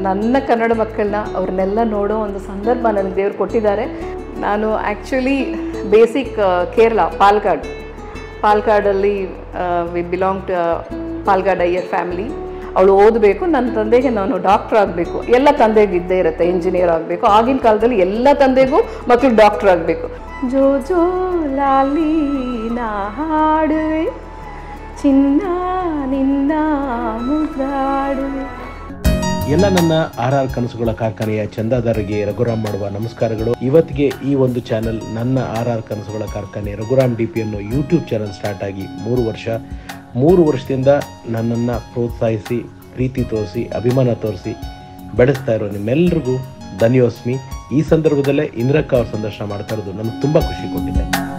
ನನ್ನ ಕನ್ನಡ ಮಕ್ಕಳನ್ನ ಅವ್ರನ್ನೆಲ್ಲ ನೋಡೋ ಒಂದು ಸಂದರ್ಭ ನನಗೆ ದೇವರು ಕೊಟ್ಟಿದ್ದಾರೆ. ನಾನು ಆ್ಯಕ್ಚುಲಿ ಬೇಸಿಕ್ ಕೇರಳ ಪಾಲ್ಕಾಡಲ್ಲಿ we belong to Palghat Iyer family. ಅವಳು ಓದಬೇಕು, ನನ್ನ ತಂದೆಗೆ ನಾನು ಡಾಕ್ಟ್ರ್ ಆಗಬೇಕು, ಎಲ್ಲ ತಂದೆಗೆ ಇದ್ದೇ ಇರುತ್ತೆ, ಇಂಜಿನಿಯರ್ ಆಗಬೇಕು. ಆಗಿನ ಕಾಲದಲ್ಲಿ ಎಲ್ಲ ತಂದೆಗೂ ಮಕ್ಕಳು ಡಾಕ್ಟ್ರ್ ಆಗಬೇಕು. ಜೋ ಜೋ ಲಾಲಿ ನಾ ಹಾಡುವೆ ಚಿನ್ನ ನಿನ್ನ ಮುದ್ದಾಡುವೆ. ಎಲ್ಲ ನನ್ನ RR ಕನಸುಗಳ ಕಾರ್ಖಾನೆಯ ಚಂದಾದಾರರಿಗೆ ರಘುರಾಮ್ ಮಾಡುವ ನಮಸ್ಕಾರಗಳು. ಇವತ್ತಿಗೆ ಈ ಒಂದು ಚಾನಲ್ ನನ್ನ RR ಕನಸುಗಳ ಕಾರ್ಖಾನೆ ರಘುರಾಮ್ DP ಅನ್ನೋ ಯೂಟ್ಯೂಬ್ ಚಾನಲ್ ಸ್ಟಾರ್ಟ್ ಆಗಿ 3 ವರ್ಷದಿಂದ ನನ್ನನ್ನು ಪ್ರೋತ್ಸಾಹಿಸಿ, ಪ್ರೀತಿ ತೋರಿಸಿ, ಅಭಿಮಾನ ತೋರಿಸಿ ಬೆಳೆಸ್ತಾ ಇರೋ ನಿಮ್ಮೆಲ್ಲರಿಗೂ ಧನ್ಯೋಸ್ಮಿ. ಈ ಸಂದರ್ಭದಲ್ಲೇ ಇಂದ್ರಕ್ಕ ಅವ್ರ ಸಂದರ್ಶನ ಮಾಡ್ತಾ ಇರೋದು ನನಗೆ ತುಂಬ ಖುಷಿ ಕೊಟ್ಟಿದೆ.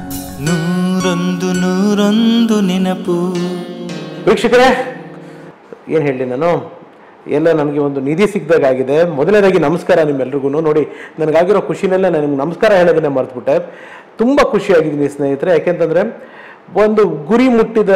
ನೂರೊಂದು ನೆನಪು. ವೀಕ್ಷಕರೇ, ಏನು ಹೇಳಿ, ನಾನು ಎಲ್ಲ ನನಗೆ ಒಂದು ನಿಧಿ ಸಿಕ್ಕಿದಾಗಿದೆ. ಮೊದಲನೇದಾಗಿ ನಮಸ್ಕಾರ ನಿಮ್ಮೆಲ್ರಿಗೂ. ನೋಡಿ, ನನಗಾಗಿರೋ ಖುಷಿನೆಲ್ಲ ನಾನು ನಿಮ್ಗೆ ನಮಸ್ಕಾರ ಹೇಳೋದನ್ನೇ ಮರೆತುಬಿಟ್ಟೆ. ತುಂಬ ಖುಷಿಯಾಗಿದ್ದೀನಿ ಸ್ನೇಹಿತರೆ. ಯಾಕೆಂತಂದರೆ ಒಂದು ಗುರಿ ಮುಟ್ಟಿದ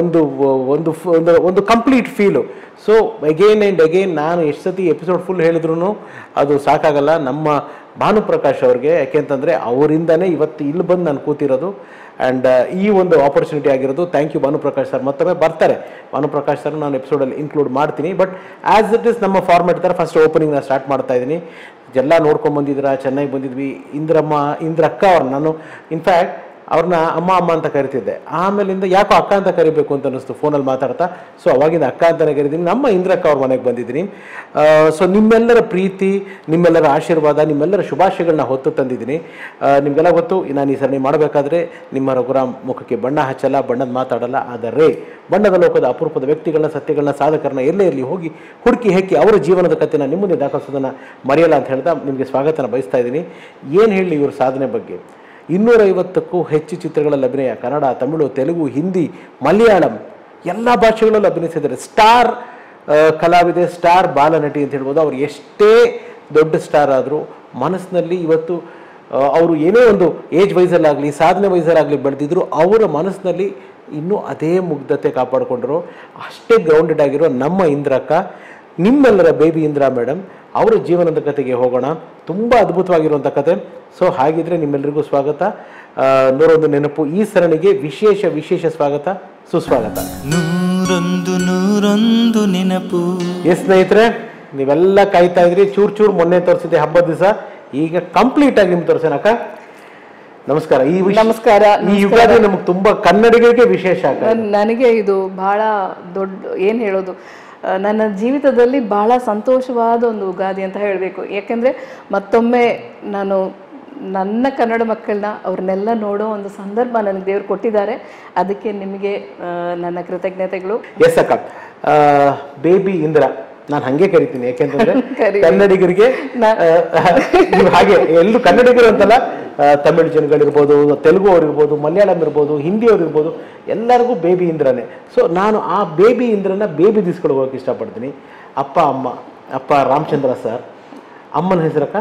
ಒಂದು complete feel. So again and again ನಾನು ಎಷ್ಟು ಸತಿ ಎಪಿಸೋಡ್ ಫುಲ್ ಹೇಳಿದ್ರು ಅದು ಸಾಕಾಗಲ್ಲ ನಮ್ಮ ಭಾನುಪ್ರಕಾಶ್ ಅವ್ರಿಗೆ. ಯಾಕೆಂತಂದರೆ ಅವರಿಂದನೇ ಇವತ್ತು ಇಲ್ಲಿ ಬಂದು ನಾನು ಕೂತಿರೋದು. ಆ್ಯಂಡ್ ಈ ಒಂದು ಆಪರ್ಚುನಿಟಿ ಆಗಿರೋದು. Thank you Bhanuprakash sir. ಮತ್ತೊಮ್ಮೆ ಬರ್ತಾರೆ ಭಾನುಪ್ರಕಾಶ್ ಸರ್, ನಾನು ಎಪಿಸೋಡಲ್ಲಿ ಇನ್ಕ್ಲೂಡ್ ಮಾಡ್ತೀನಿ. ಬಟ್ ಆ್ಯಸ್ ಇಟ್ ಇಸ್ ನಮ್ಮ ಫಾರ್ಮೆಟ್ ಥರ ಫಸ್ಟ್ ಓಪನಿಂಗ್ ನಾನು ಸ್ಟಾರ್ಟ್ ಮಾಡ್ತಾ ಇದ್ದೀನಿ. ಎಲ್ಲ ನೋಡ್ಕೊಂಬಂದಿದ್ದೀರಾ, ಚೆನ್ನಾಗಿ ಬಂದಿದ್ವಿ. ಇಂದ್ರಕ್ಕ ಅವ್ರು, ನಾನು ಇನ್ಫ್ಯಾಕ್ಟ್ ಅವ್ರನ್ನ ಅಮ್ಮ ಅಂತ ಕರಿತಿದ್ದೆ. ಆಮೇಲಿಂದ ಯಾಕೋ ಅಕ್ಕ ಅಂತ ಕರಿಬೇಕು ಅಂತ ಅನ್ನಿಸ್ತು ಫೋನಲ್ಲಿ ಮಾತಾಡ್ತಾ. ಸೊ ಅವಾಗಿಂದ ಅಕ್ಕ ಅಂತಲೇ ಕರಿತೀನಿ. ನಮ್ಮ ಇಂದ್ರಕ್ಕ ಅವ್ರ ಮನೆಗೆ ಬಂದಿದ್ದೀನಿ. ಸೊ ನಿಮ್ಮೆಲ್ಲರ ಪ್ರೀತಿ, ನಿಮ್ಮೆಲ್ಲರ ಆಶೀರ್ವಾದ, ನಿಮ್ಮೆಲ್ಲರ ಶುಭಾಶಯಗಳನ್ನ ಹೊತ್ತು ತಂದಿದ್ದೀನಿ. ನಿಮಗೆಲ್ಲ ಗೊತ್ತು, ನಾನು ಈ ಸರಣಿ ಮಾಡಬೇಕಾದ್ರೆ ನಿಮ್ಮ ರಘುರಾಮ್ ಮುಖಕ್ಕೆ ಬಣ್ಣ ಹಚ್ಚಲ್ಲ, ಬಣ್ಣದ ಮಾತಾಡಲ್ಲ. ಆದರೆ ಬಣ್ಣದ ಲೋಕದ ಅಪರೂಪದ ವ್ಯಕ್ತಿಗಳನ್ನ, ಸತ್ಯಗಳನ್ನ, ಸಾಧಕರನ್ನ ಎಲ್ಲೇ ಇರಲಿ ಹೋಗಿ ಹುಡುಕಿ ಹೆಕ್ಕಿ ಅವರ ಜೀವನದ ಕಥೆನ ನಿಮ್ಮ ಮುಂದೆ ದಾಖಲಿಸೋದನ್ನು ಮರೆಯಲ್ಲ ಅಂತ ಹೇಳ್ತಾ ನಿಮಗೆ ಸ್ವಾಗತನ ಬಯಸ್ತಾ ಇದ್ದೀನಿ. ಏನು ಹೇಳಿ ಇವ್ರ ಸಾಧನೆ ಬಗ್ಗೆ. 250ಕ್ಕೂ ಹೆಚ್ಚು ಚಿತ್ರಗಳಲ್ಲಿ ಅಭಿನಯ, ಕನ್ನಡ, ತಮಿಳು, ತೆಲುಗು, ಹಿಂದಿ, ಮಲಯಾಳಂ ಎಲ್ಲ ಭಾಷೆಗಳಲ್ಲೂ ಅಭಿನಯಿಸಿದ್ದಾರೆ. ಸ್ಟಾರ್ ಕಲಾವಿದೆ, ಸ್ಟಾರ್ ಬಾಲನಟಿ ಅಂತ ಹೇಳ್ಬೋದು. ಅವ್ರು ಎಷ್ಟೇ ದೊಡ್ಡ ಸ್ಟಾರ್ ಆದರೂ ಮನಸ್ಸಿನಲ್ಲಿ ಇವತ್ತು ಅವರು ಏನೇ ಒಂದು ಏಜ್ ವೈಸಲ್ಲಾಗಲಿ, ಸಾಧನೆ ವೈಸಲ್ಲಾಗಲಿ ಬೆಳೆದಿದ್ರು, ಅವರ ಮನಸ್ಸಿನಲ್ಲಿ ಇನ್ನೂ ಅದೇ ಮುಗ್ಧತೆ ಕಾಪಾಡಿಕೊಂಡ್ರು. ಅಷ್ಟೇ ಗ್ರೌಂಡೆಡ್ ಆಗಿರೋ ನಮ್ಮ ಇಂದ್ರಕ್ಕ, ನಿಮ್ಮೆಲ್ಲರ ಬೇಬಿ ಇಂದ್ರ ಮೇಡಮ್, ಅವರ ಜೀವನದ ಕಥೆಗೆ ಹೋಗೋಣ. ತುಂಬ ಅದ್ಭುತವಾಗಿರುವಂಥ ಕತೆ. ಸೊ ಹಾಗಿದ್ರೆ ನಿಮ್ಮೆಲ್ಲರಿಗೂ ಸ್ವಾಗತ. 101 ನೆನಪು ಈ ಸರಣಿಗೆ ವಿಶೇಷ ಸ್ವಾಗತ, ಸುಸ್ವಾಗತ. ನೂರೊಂದು ನೆನಪು. ಎಸ್ ಸ್ನೇಹಿತರೆ, ನೀವೆಲ್ಲ ಕಾಯ್ತಾ ಇದ್ರಿ. ಚೂರು ಮೊನ್ನೆ ತೋರಿಸಿದೆ ಹಬ್ಬದ ದಿವಸ, ಈಗ ಕಂಪ್ಲೀಟ್ ಆಗಿ ನಿಮ್ಗೆ ತೋರಿಸೇನಕ್ಕ. ನಮಸ್ಕಾರ. ನಮಸ್ಕಾರ. ಈ ಯುಗಾದಿ ನಮ್ಗೆ ತುಂಬಾ ಕನ್ನಡಿಗರಿಗೆ ವಿಶೇಷ. ನನಗೆ ಇದು ಬಹಳ ದೊಡ್ಡ, ಏನು ಹೇಳೋದು, ನನ್ನ ಜೀವಿತದಲ್ಲಿ ಬಹಳ ಸಂತೋಷವಾದ ಒಂದು ಯುಗಾದಿ ಅಂತ ಹೇಳಬೇಕು. ಯಾಕೆಂದರೆ ಮತ್ತೊಮ್ಮೆ ನಾನು ನನ್ನ ಕನ್ನಡ ಮಕ್ಕಳನ್ನ ಅವ್ರನ್ನೆಲ್ಲ ನೋಡೋ ಒಂದು ಸಂದರ್ಭ ನನಗೆ ದೇವರು ಕೊಟ್ಟಿದ್ದಾರೆ. ಅದಕ್ಕೆ ನಿಮಗೆ ನನ್ನ ಕೃತಜ್ಞತೆಗಳು. ಎಸ್ ಅಕ್ಕ, ಬೇಬಿ ಇಂದ್ರ ನಾನು ಹಾಗೆ ಕರಿತೀನಿ. ಯಾಕೆಂತಂದ್ರೆ ಕನ್ನಡಿಗರಿಗೆ ಹಾಗೆ ಎಲ್ಲರೂ ಕನ್ನಡಿಗರು ಅಂತಲ್ಲ, ತಮಿಳು ಜನಗಳಿರ್ಬೋದು, ತೆಲುಗು ಅವ್ರಿರ್ಬೋದು, ಮಲಯಾಳಂ ಇರ್ಬೋದು, ಹಿಂದಿ ಅವ್ರಿರ್ಬೋದು, ಎಲ್ಲರಿಗೂ ಬೇಬಿ ಇಂದ್ರನೇ. ಸೊ ನಾನು ಆ ಬೇಬಿ ಇಂದ್ರನ ಬೇಬಿ ದಿಸ್ಕೊಂಡು ಹೋಗೋಕೆ ಇಷ್ಟಪಡ್ತೀನಿ. ಅಪ್ಪ ರಾಮಚಂದ್ರ ಸರ್, ಅಮ್ಮನ ಹೆಸರಕ್ಕ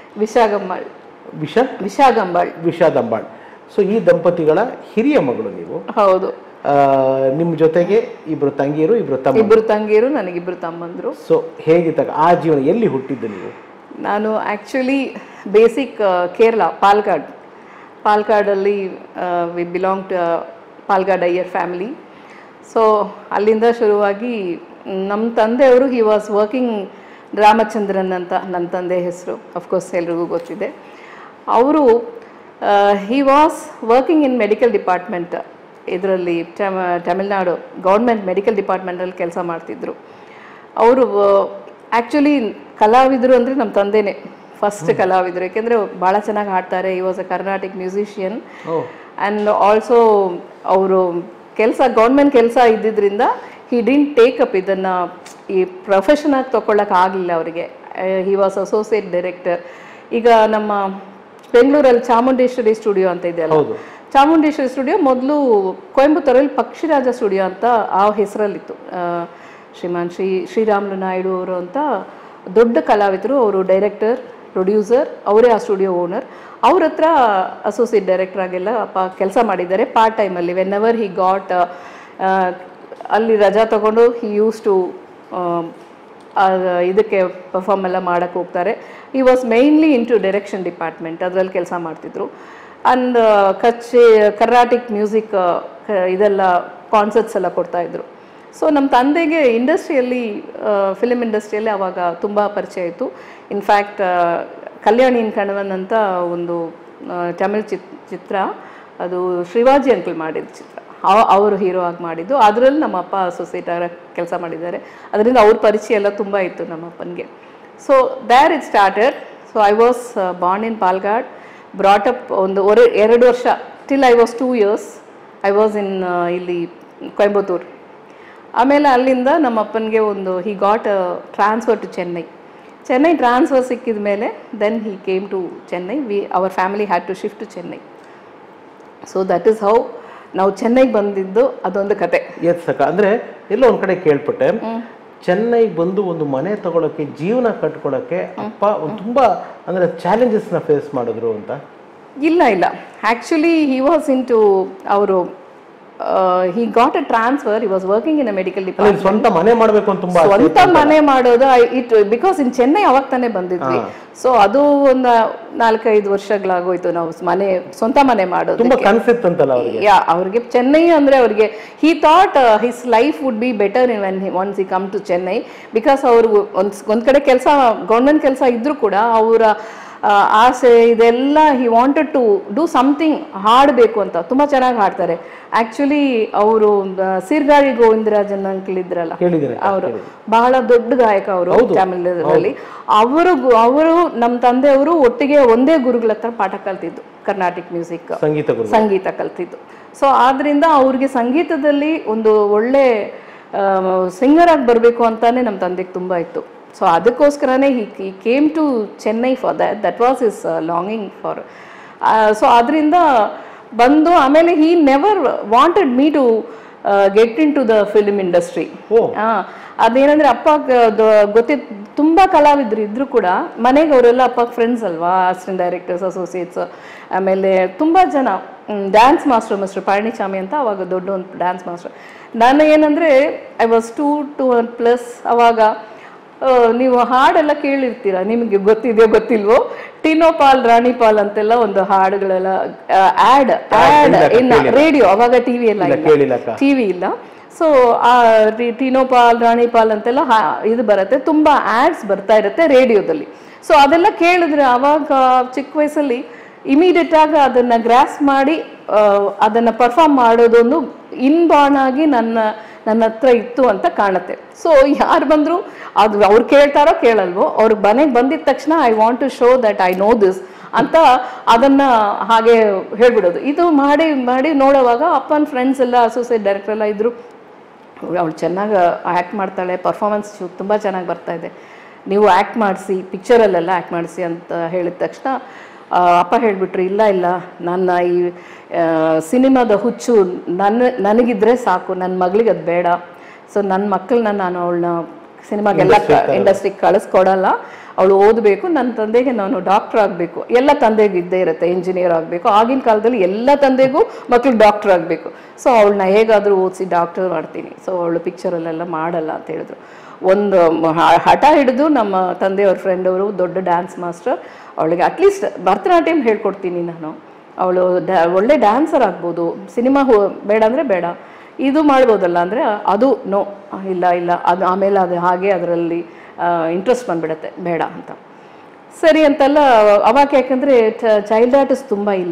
ವಿಷಾದಂಬಾಳ್. ಸೊ ಈ ದಂಪತಿಗಳ ಹಿರಿಯ ಮಗಳು ನೀವು. ಹೌದು. ನಿಮ್ಮ ಜೊತೆಗೆ ಇಬ್ರು ತಂಗಿಯರು, ನನಗಿಬ್ರು ತಮ್ಮಂದ್ರು. ಸೊ ಹೇಗಿದ್ದಾಗ ಆ ಜೀವನ, ಎಲ್ಲಿ ಹುಟ್ಟಿದ್ದು ನೀವು? ನಾನು ಆ್ಯಕ್ಚುಲಿ ಬೇಸಿಕ್ ಕೇರಳ ಪಾಲ್ಕಾಡಲ್ಲಿ we belong to Palghat Iyer family. So ಅಲ್ಲಿಂದ ಶುರುವಾಗಿ ನಮ್ಮ ತಂದೆಯವರು ಹಿ ವಾಸ್ ವರ್ಕಿಂಗ್, ರಾಮಚಂದ್ರನ್ ಅಂತ ನನ್ನ ತಂದೆ ಹೆಸರು, ಅಫ್ಕೋರ್ಸ್ ಎಲ್ರಿಗೂ ಗೊತ್ತಿದೆ. ಅವರು he was working in medical department. ಇದರಲ್ಲಿ ತಮಿಳ್ನಾಡು ಗೌರ್ಮೆಂಟ್ ಮೆಡಿಕಲ್ ಡಿಪಾರ್ಟ್ಮೆಂಟಲ್ಲಿ ಕೆಲಸ ಮಾಡ್ತಿದ್ರು. ಅವರು ಆ್ಯಕ್ಚುಲಿ ಕಲಾವಿದರು ಅಂದರೆ ನಮ್ಮ ತಂದೆನೇ ಫಸ್ಟ್ ಕಲಾವಿದರು. ಯಾಕೆಂದರೆ ಭಾಳ ಚೆನ್ನಾಗಿ ಹಾಡ್ತಾರೆ. He was a Carnatic musician. And also ಅವರು ಗೌರ್ಮೆಂಟ್ ಕೆಲಸ ಇದ್ದಿದ್ದರಿಂದ ಹಿ ಡಿಂಟ್ ಟೇಕ್ ಅಪ್ ಇದನ್ನು, ಈ ಪ್ರೊಫೆಷನಾಗಿ ತೊಗೊಳ್ಳೋಕ್ಕಾಗಲಿಲ್ಲ ಅವರಿಗೆ. He was associate director. ಈಗ ನಮ್ಮ ಬೆಂಗಳೂರಲ್ಲಿ ಚಾಮುಂಡೇಶ್ವರಿ ಸ್ಟುಡಿಯೋ ಅಂತ ಇದೆ ಅಲ್ಲ, ಚಾಮುಂಡೇಶ್ವರಿ ಸ್ಟುಡಿಯೋ ಮೊದಲು ಕೊಯಂಬತ್ತೂರಲ್ಲಿ ಪಕ್ಷಿರಾಜ ಸ್ಟುಡಿಯೋ ಅಂತ ಆ ಹೆಸರಲ್ಲಿತ್ತು. ಶ್ರೀರಾಮುಲು ನಾಯ್ಡು ಅವರು ಅಂತ ದೊಡ್ಡ ಕಲಾವಿದರು. ಅವರು ಡೈರೆಕ್ಟರ್, ಪ್ರೊಡ್ಯೂಸರ್, ಅವರೇ ಆ ಸ್ಟುಡಿಯೋ ಓನರ್. ಅವ್ರ ಹತ್ರ ಅಸೋಸಿಯೇಟ್ ಡೈರೆಕ್ಟರ್ ಆಗೆಲ್ಲ ಕೆಲಸ ಮಾಡಿದ್ದಾರೆ ಪಾರ್ಟ್ ಟೈಮಲ್ಲಿ. ವೆನ್ ಎವರ್ ಹಿ ಗಾಟ್ ಅಲ್ಲಿ ರಜಾ ತಗೊಂಡು ಹಿ ಯೂಸ್ ಟು ಇದಕ್ಕೆ ಪರ್ಫಾರ್ಮ್ ಎಲ್ಲ ಮಾಡೋಕ್ಕೆ ಹೋಗ್ತಾರೆ. He was mainly into direction department, ಅದರಲ್ಲಿ ಕೆಲಸ ಮಾಡ್ತಿದ್ರು. ಆ್ಯಂಡ್ ಕರ್ನಾಟಿಕ್ ಮ್ಯೂಸಿಕ್ ಇದೆಲ್ಲ ಕಾನ್ಸರ್ಟ್ಸ್ ಎಲ್ಲ ಕೊಡ್ತಾಯಿದ್ರು. ಸೊ ನಮ್ಮ ತಂದೆಗೆ ಇಂಡಸ್ಟ್ರಿಯಲ್ಲಿ, ಫಿಲ್ಮ್ ಇಂಡಸ್ಟ್ರಿಯಲ್ಲಿ ಆವಾಗ ತುಂಬ ಪರಿಚಯ ಆಯಿತು. ಇನ್ಫ್ಯಾಕ್ಟ್ ಕಲ್ಯಾಣಿ ಇನ್ ಕಣವನ್ ಅಂತ ಒಂದು ತಮಿಳ್ ಚಿತ್ರ, ಅದು ಶ್ರೀವಾಜಿ ಅಂಕಲ್ ಮಾಡಿದ ಚಿತ್ರ, ಅವರು ಹೀರೋ ಆಗಿ ಮಾಡಿದ್ದು. ಅದರಲ್ಲಿ ನಮ್ಮ ಅಪ್ಪ ಅಸೋಸಿಯೇಟ್ ಕೆಲಸ ಮಾಡಿದ್ದಾರೆ. ಅದರಿಂದ ಅವ್ರ ಪರಿಚಯ ಎಲ್ಲ ತುಂಬ ಇತ್ತು ನಮ್ಮ ಅಪ್ಪನಿಗೆ. So there it started. So I was born in Palghat, brought up ಒಂದು 2 ವರ್ಷ, till I was 2 years I was in ಇಲ್ಲಿ ಕೊಯಂಬತ್ತೂರು. ಆಮೇಲೆ ಅಲ್ಲಿಂದ ನಮ್ಮ ಅಪ್ಪನಿಗೆ ಒಂದು he got transfer to Chennai transfer ಸಿಕ್ಕಿದ ಮೇಲೆ then he came to Chennai. Our family had to shift to Chennai. So that is how ನಾವು ಚೆನ್ನೈಗೆ ಬಂದಿದ್ದು, ಅದೊಂದು ಕತೆ. ಅಂದರೆ ಎಲ್ಲೋ ಒಂದು ಕಡೆ ಕೇಳ್ಪಟ್ಟೆ, ಚೆನ್ನೈಗೆ ಬಂದು ಒಂದು ಮನೆ ತಗೊಳಕ್ಕೆ, ಜೀವನ ಕಟ್ಕೊಳ್ಳೋಕ್ಕೆ ಅಪ್ಪ ತುಂಬ ಅಂದರೆ ಚಾಲೆಂಜಸ್ನ ಫೇಸ್ ಮಾಡಿದ್ರು ಅಂತ. ಇಲ್ಲ actually he was into ಅವರು he got a transfer. He was working in a medical department. ಸ್ವಂತ ಮನೆ ಮಾಡಬೇಕು ಅಂತ ತುಂಬಾ ಸ್ವಂತ ಮನೆ ಮಾಡೋದು ಬಿಕಾಸ್ ಇನ್ ಚೆನ್ನೈ ಅವಾಗ ತಾನೇ ಬಂದಿದ್ವಿ. ಸೊ ಅದು ಒಂದು 4-5 ವರ್ಷಗಳಾಗೋಯ್ತು ನಾವು ಸ್ವಂತ ಮನೆ ಮಾಡೋದು. ತುಂಬಾ ಕನ್ಸೆಪ್ಟ್ ಅಂತಲ್ಲ ಅವರಿಗೆ. ಅವ್ರಿಗೆ ಚೆನ್ನೈ ಅಂದ್ರೆ ಅವ್ರಿಗೆ he thought his life would be better when once he come to Chennai, because ಅವರು ಒಂದ್ ಕಡೆ ಕೆಲಸ, ಗೌರ್ಮೆಂಟ್ ಕೆಲಸ ಇದ್ರೂ ಕೂಡ ಅವರ ಆಸೆ ಇದೆಲ್ಲ he wanted to do something, ಹಾಡಬೇಕು ಅಂತ. ತುಂಬ ಚೆನ್ನಾಗಿ ಹಾಡ್ತಾರೆ ಆ್ಯಕ್ಚುಲಿ. ಅವರು ಸೀರ್ಗಾಳಿ ಗೋವಿಂದರಾಜನ್ ಅಂಕಲ್ ಇದ್ರಲ್ಲ, ಅವರು ಬಹಳ ದೊಡ್ಡ ಗಾಯಕ ಅವರು ತಮಿಳಲ್ಲಿ. ಅವರು ನಮ್ಮ ತಂದೆಯವರು ಒಟ್ಟಿಗೆ ಒಂದೇ ಗುರುಗಳ ಹತ್ರ ಪಾಠ ಕಲ್ತಿದ್ದು, ಕರ್ನಾಟಿಕ್ ಮ್ಯೂಸಿಕ್ ಸಂಗೀತ ಕಲ್ತಿದ್ದು. ಸೊ ಆದ್ರಿಂದ ಅವ್ರಿಗೆ ಸಂಗೀತದಲ್ಲಿ ಒಂದು ಒಳ್ಳೆ ಸಿಂಗರ್ ಆಗಿ ಬರಬೇಕು ಅಂತಾನೆ ನಮ್ಮ ತಂದೆಗೆ ತುಂಬ ಇತ್ತು. ಸೊ ಅದಕ್ಕೋಸ್ಕರನೇ he came to Chennai for that was his longing for. So ಅದರಿಂದ ಬಂದು ಆಮೇಲೆ he never wanted me to get into the film industry. ಅದೇನಂದ್ರೆ ಅಪ್ಪ ತುಂಬ ಕಲಾವಿದ್ರು ಇದ್ರು ಕೂಡ ಮನೆಗೆ ಅವರೆಲ್ಲ ಅಪ್ಪ ಫ್ರೆಂಡ್ಸ್ ಅಲ್ವಾ, ಅಸಿಸ್ಟೆಂಟ್ ಡೈರೆಕ್ಟರ್ಸ್, ಅಸೋಸಿಯೇಟ್ಸ್, ಆಮೇಲೆ ತುಂಬ ಜನ ಡ್ಯಾನ್ಸ್ ಮಾಸ್ಟರ್ ಪಳನಿಸ್ವಾಮಿ ಅಂತ ಅವಾಗ ದೊಡ್ಡ ಒಂದು ಡ್ಯಾನ್ಸ್ ಮಾಸ್ಟರ್. ನಾನು ಏನಂದರೆ ಐ ವಾಸ್ 2+ ಅವಾಗ ನೀವು ಹಾಡೆಲ್ಲ ಕೇಳಿರ್ತೀರ, ನಿಮಗೆ ಗೊತ್ತಿದೆಯೋ ಗೊತ್ತಿಲ್ವೋ, ಟಿನೋ ಪಾಲ್ ರಾಣಿ ಪಾಲ್ ಅಂತೆಲ್ಲ ಒಂದು ಹಾಡುಗಳೆಲ್ಲ ಆ್ಯಡ್ ಇನ್ನು ರೇಡಿಯೋ, ಅವಾಗ ಟಿವಿ ಇಲ್ಲ. ಸೊ ಆ ಟಿನೋ ಪಾಲ್ ರಾಣಿ ಪಾಲ್ ಅಂತೆಲ್ಲ ಇದು ಬರುತ್ತೆ, ತುಂಬ ಆ್ಯಡ್ಸ್ ಬರ್ತಾ ಇರುತ್ತೆ ರೇಡಿಯೋದಲ್ಲಿ. ಸೊ ಅದೆಲ್ಲ ಕೇಳಿದ್ರೆ ಅವಾಗ ಚಿಕ್ಕ ವಯಸ್ಸಲ್ಲಿ ಇಮಿಡಿಯೇಟ್ ಆಗಿ ಅದನ್ನ ಗ್ರಾಸ್ ಮಾಡಿ ಅದನ್ನ ಪರ್ಫಾರ್ಮ್ ಮಾಡೋದೊಂದು ಇನ್ಬಾರ್ನ್ ಆಗಿ ನನ್ನ ಹತ್ರ ಇತ್ತು ಅಂತ ಕಾಣುತ್ತೆ. ಸೊ ಯಾರು ಬಂದ್ರು ಅದು ಅವ್ರು ಕೇಳ್ತಾರೋ ಕೇಳಲ್ವೋ, ಅವ್ರಿಗೆ ಮನೆಗೆ ಬಂದಿದ ತಕ್ಷಣ I want to show that I know this ಅಂತ ಅದನ್ನ ಹಾಗೆ ಹೇಳ್ಬಿಡೋದು. ಇದು ಮಾಡಿ ಮಾಡಿ ನೋಡೋವಾಗ ಅಪ್ಪನ ಫ್ರೆಂಡ್ಸ್ ಎಲ್ಲ, ಅಸೋಸಿಯೇಟ್ ಡೈರೆಕ್ಟರ್ ಎಲ್ಲ ಇದ್ರು. ಅವಳು ಚೆನ್ನಾಗಿ ಆ್ಯಕ್ಟ್ ಮಾಡ್ತಾಳೆ, ಪರ್ಫಾರ್ಮೆನ್ಸ್ ತುಂಬ ಚೆನ್ನಾಗಿ ಬರ್ತಾ ಇದೆ, ನೀವು ಆ್ಯಕ್ಟ್ ಮಾಡಿಸಿ, ಪಿಕ್ಚರಲ್ಲೆಲ್ಲ ಆ್ಯಕ್ಟ್ ಮಾಡಿಸಿ ಅಂತ ಹೇಳಿದ ತಕ್ಷಣ ಅಪ್ಪ ಹೇಳಿಬಿಟ್ರು, ಇಲ್ಲ ನನ್ನ ಈ ಸಿನಿಮಾದ ಹುಚ್ಚು ನನಗಿದ್ರೆ ಸಾಕು, ನನ್ನ ಮಗಳಿಗೆ ಅದು ಬೇಡ. ಸೊ ನನ್ನ ಮಕ್ಕಳನ್ನ ನಾನು ಅವಳನ್ನ ಸಿನಿಮಾಗೆಲ್ಲ ಇಂಡಸ್ಟ್ರಿಗೆ ಕಳಿಸ್ಕೊಡಲ್ಲ, ಅವಳು ಓದಬೇಕು, ನನ್ನ ತಂದೆಗೆ ನಾನು ಡಾಕ್ಟರ್ ಆಗಬೇಕು. ಎಲ್ಲ ತಂದೆಗೂ ಇದ್ದೇ ಇರುತ್ತೆ, ಇಂಜಿನಿಯರ್ ಆಗಬೇಕು. ಆಗಿನ ಕಾಲದಲ್ಲಿ ಎಲ್ಲ ತಂದೆಗೂ ಮಕ್ಳು ಡಾಕ್ಟರ್ ಆಗಬೇಕು. ಸೊ ಅವಳನ್ನ ಹೇಗಾದರೂ ಓದಿಸಿ ಡಾಕ್ಟರ್ ಮಾಡ್ತೀನಿ, ಸೊ ಅವಳು ಪಿಕ್ಚರಲ್ಲೆಲ್ಲ ಮಾಡಲ್ಲ ಅಂತ ಹೇಳಿದ್ರು. ಒಂದು ಹಠ ಹಿಡಿದು ನಮ್ಮ ತಂದೆಯವ್ರ ಫ್ರೆಂಡ್ ಅವರು ದೊಡ್ಡ ಡ್ಯಾನ್ಸ್ ಮಾಸ್ಟರ್, ಅವಳಿಗೆ ಅಟ್ಲೀಸ್ಟ್ ಭರತನಾಟ್ಯಂ ಹೇಳ್ಕೊಡ್ತೀನಿ ನಾನು, ಅವಳು ಒಳ್ಳೆ ಡ್ಯಾನ್ಸರ್ ಆಗ್ಬೋದು, ಸಿನಿಮಾ ಬೇಡ ಅಂದರೆ ಬೇಡ, ಇದು ಮಾಡ್ಬೋದಲ್ಲ ಅಂದರೆ ಅದು ನೋ, ಇಲ್ಲ ಅದು ಆಮೇಲೆ ಅದು ಹಾಗೆ ಅದರಲ್ಲಿ ಇಂಟ್ರೆಸ್ಟ್ ಬಂದ್ಬಿಡುತ್ತೆ, ಬೇಡ ಅಂತ. ಸರಿ ಅಂತೆಲ್ಲ ಅವಾಗ, ಯಾಕಂದರೆ ಚೈಲ್ಡ್ ಆರ್ಟಿಸ್ಟ್ ತುಂಬ ಇಲ್ಲ.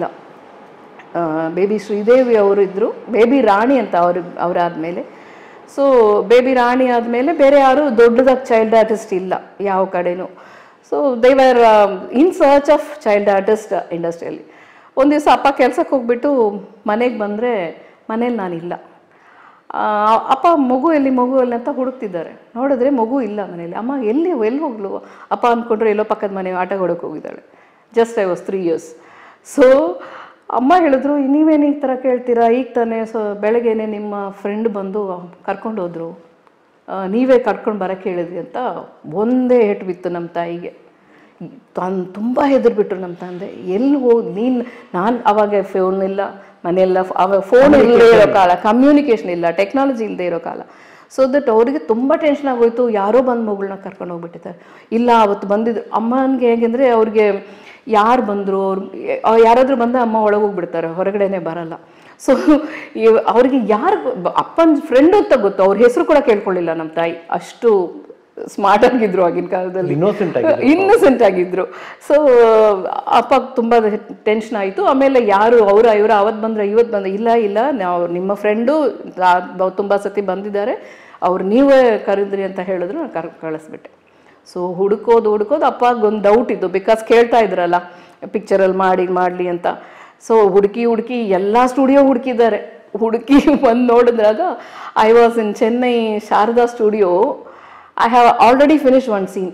ಬೇಬಿ ಶ್ರೀದೇವಿ ಅವರು ಇದ್ದರು, ಬೇಬಿ ರಾಣಿ ಅಂತ ಅವರಾದ್ಮೇಲೆ. ಸೊ ಬೇಬಿ ರಾಣಿ ಆದಮೇಲೆ ಬೇರೆ ಯಾರು ದೊಡ್ಡದಾಗಿ ಚೈಲ್ಡ್ ಆರ್ಟಿಸ್ಟ್ ಇಲ್ಲ ಯಾವ ಕಡೆನೂ. So they were in search of child artist ಇಂಡಸ್ಟ್ರಿಯಲ್ಲಿ. ಒಂದು ದಿವಸ ಅಪ್ಪ ಕೆಲ್ಸಕ್ಕೆ ಹೋಗ್ಬಿಟ್ಟು ಮನೆಗೆ ಬಂದರೆ ಮನೇಲಿ ನಾನಿಲ್ಲ. ಅಪ್ಪ ಮಗು ಎಲ್ಲಿ ಅಂತ ಹುಡುಕ್ತಿದ್ದಾರೆ. ನೋಡಿದ್ರೆ ಮಗು ಇಲ್ಲ ಮನೇಲಿ. ಅಮ್ಮ ಎಲ್ಲಿ ಹೋಗ್ಲು ಅಪ್ಪ ಅಂದ್ಕೊಂಡ್ರೆ ಎಲ್ಲೋ ಪಕ್ಕದ ಮನೆ ಆಟ ಹೊಡಕ್ಕೆ ಹೋಗಿದ್ದಾಳೆ. Just I was 3 years. So ಅಮ್ಮ ಹೇಳಿದ್ರು, ನೀವೇನು ಈ ಥರ ಕೇಳ್ತೀರಾ, ಈಗ ತಾನೇ ಬೆಳಗ್ಗೆನೆ ನಿಮ್ಮ ಫ್ರೆಂಡ್ ಬಂದು ಕರ್ಕೊಂಡು ಹೋದ್ರು, ನೀವೇ ಕರ್ಕೊಂಡು ಬರೋಕ್ಕೆ ಹೇಳಿದ್ರಿ ಅಂತ ಒಂದೇ ಏಟು ಬಿತ್ತು ನಮ್ಮ ತಾಯಿಗೆ. ತುಂಬ ಹೆದರ್ಬಿಟ್ರು ನಮ್ಮ ತಂದೆ. ಎಲ್ಲಿ ಹೋಗಿ ನಾನು ಅವಾಗ ಫೋನ್ ಇಲ್ಲ ಮನೆಯೆಲ್ಲ, ಅವಾಗ ಫೋನ್ ಇಲ್ಲದೆ ಇರೋ ಕಾಲ, ಕಮ್ಯುನಿಕೇಷನ್ ಇಲ್ಲ, ಟೆಕ್ನಾಲಜಿ ಇಲ್ಲದೆ ಇರೋ ಕಾಲ. ಸೊ ದಟ್ ಅವರಿಗೆ ತುಂಬ ಟೆನ್ಷನ್ ಆಗೋಯ್ತು, ಯಾರೋ ಬಂದು ಮಗಳನ್ನ ಕರ್ಕೊಂಡು ಹೋಗ್ಬಿಟ್ಟಿದ್ದಾರೆ. ಇಲ್ಲ ಅವತ್ತು ಬಂದಿದ್ರು ಅಮ್ಮನಿಗೆ ಹೇಗೆಂದರೆ ಅವ್ರಿಗೆ ಯಾರು ಬಂದರು, ಅವ್ರು ಯಾರಾದರೂ ಬಂದ ಅಮ್ಮ ಒಳಗೆ ಹೋಗ್ಬಿಡ್ತಾರೆ, ಹೊರಗಡೆನೇ ಬರಲ್ಲ. ಸೊ ಅವ್ರಿಗೆ ಯಾರು ಅಪ್ಪನ ಫ್ರೆಂಡು ಅಂತ ಗೊತ್ತು, ಅವ್ರ ಹೆಸರು ಕೂಡ ಕೇಳ್ಕೊಳ್ಳಿಲ್ಲ ನಮ್ಮ ತಾಯಿ, ಅಷ್ಟು ಸ್ಮಾರ್ಟ್ ಆಗಿದ್ರು ಆಗಿನ ಕಾಲದಲ್ಲಿ, ಇನ್ನೋಸೆಂಟ್ ಆಗಿದ್ರು. ಸೊ ಅಪ್ಪ ತುಂಬ ಟೆನ್ಷನ್ ಆಯಿತು. ಆಮೇಲೆ ಯಾರು ಇವರು ಅವತ್ತು ಬಂದರೆ ಇವತ್ತು ಬಂದ, ಇಲ್ಲ ನಾವು ನಿಮ್ಮ ಫ್ರೆಂಡು ತುಂಬ ಸತಿ ಬಂದಿದ್ದಾರೆ, ಅವ್ರು ನೀವೇ ಕರೆದ್ರಿ ಅಂತ ಹೇಳಿದ್ರು, ನಾನು ಕಳಿಸ್ಬಿಟ್ಟೆ. ಸೊ ಹುಡುಕೋದು ಅಪ್ಪಗೊಂದು ಡೌಟ್ ಇತ್ತು, ಬಿಕಾಸ್ ಕೇಳ್ತಾ ಇದ್ರಲ್ಲ ಪಿಕ್ಚರಲ್ಲಿ ಮಾಡಲಿ ಅಂತ. ಸೊ ಹುಡುಕಿ ಎಲ್ಲ ಸ್ಟುಡಿಯೋ ಹುಡುಕಿದ್ದಾರೆ. ಹುಡುಕಿ ಬಂದು ನೋಡಿದ್ರಾಗ I was in Chennai Sharada studio. I have already finished one scene.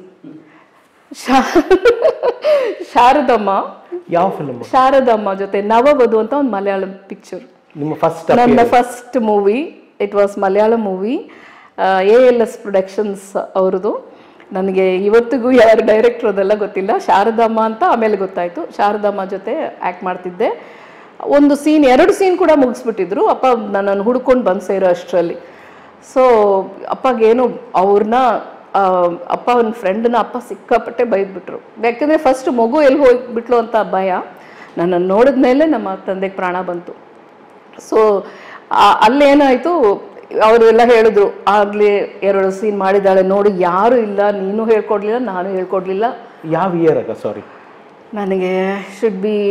ಶಾರದಮ್ಮ, ಯಾವ ಫಿಲ್ಮ್? ಶಾರದಮ್ಮ ಜೊತೆ ನವವಧು ಅಂತ ಒಂದು ಮಲಯಾಳಂ ಪಿಕ್ಚರ್. ನನ್ನ first movie. It was Malayalam movie. ALS productions ಅವ್ರದ್ದು. ನನಗೆ ಇವತ್ತಿಗೂ ಯಾರು ಡೈರೆಕ್ಟರ್ ಅದೆಲ್ಲ ಗೊತ್ತಿಲ್ಲ. ಶಾರದಮ್ಮ ಅಂತ ಆಮೇಲೆ ಗೊತ್ತಾಯಿತು. ಶಾರದಮ್ಮ ಜೊತೆ ಆ್ಯಕ್ಟ್ ಮಾಡ್ತಿದ್ದೆ. ಒಂದು ಸೀನ್, 2 ಸೀನ್ ಕೂಡ ಮುಗಿಸ್ಬಿಟ್ಟಿದ್ರು. ಅಪ್ಪ ನನ್ನನ್ನು ಹುಡ್ಕೊಂಡು ಬಂದು ಸೇರೋ ಅಷ್ಟರಲ್ಲಿ. ಸೊ ಅಪ್ಪಗೇನು ಅವ್ರನ್ನ ಅಪ್ಪ ಒಂದು ಫ್ರೆಂಡನ್ನ ಅಪ್ಪ ಸಿಕ್ಕಾಪಟ್ಟೆ ಬೈದ್ಬಿಟ್ರು. ಯಾಕೆಂದರೆ ಫಸ್ಟ್ ಮಗು ಎಲ್ಲಿ ಹೋಗ್ಬಿಟ್ಲು ಅಂತ ಭಯ. ನನ್ನನ್ನು ನೋಡಿದ ಮೇಲೆ ನಮ್ಮ ತಂದೆಗೆ ಪ್ರಾಣ ಬಂತು. ಸೊ ಅಲ್ಲೇನಾಯಿತು, ಅವರೆಲ್ಲ ಹೇಳಿದ್ರು, ಆಗಲೇ 2 ಸೀನ್ ಮಾಡಿದ್ದಾಳೆ ನೋಡಿ, ಯಾರು ಇಲ್ಲ, ನೀನು ಹೇಳ್ಕೊಡ್ಲಿಲ್ಲ, ನಾನು ಹೇಳ್ಕೊಡ್ಲಿಲ್ಲ. ಯಾವ ಇಯರ್ ಆಗ? ಸಾರಿ, ನನಗೆ should be